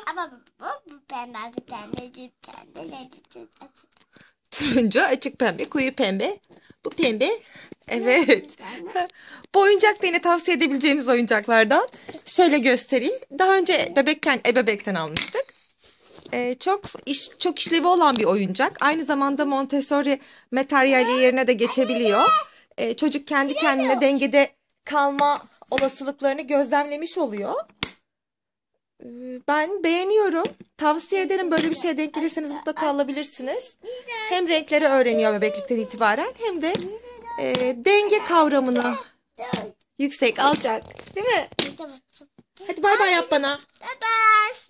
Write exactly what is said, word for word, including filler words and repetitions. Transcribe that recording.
Ama bu, bu, bu pembe, pembe, pembe, ne açık. Turuncu, açık pembe, koyu pembe. Bu pembe. Evet. Bu oyuncak da yine tavsiye edebileceğimiz oyuncaklardan. Şöyle göstereyim. Daha önce bebekken ebebekten almıştık. Ee, çok iş, çok işlevi olan bir oyuncak. Aynı zamanda Montessori materyali yerine de geçebiliyor. Ee, çocuk kendi kendine dengede kalma olasılıklarını gözlemlemiş oluyor. Ee, Ben beğeniyorum. Tavsiye ederim. Böyle bir şeye denk gelirseniz mutlaka alabilirsiniz. Hem renkleri öğreniyor bebeklikten itibaren hem de e, denge kavramını yüksek, alacak. Değil mi? Hadi bay bay yap bana. Bye bye.